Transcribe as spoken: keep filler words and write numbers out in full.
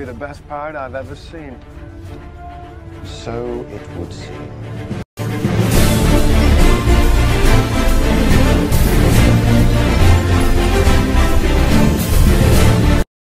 the best part I've ever seen. So it would seem.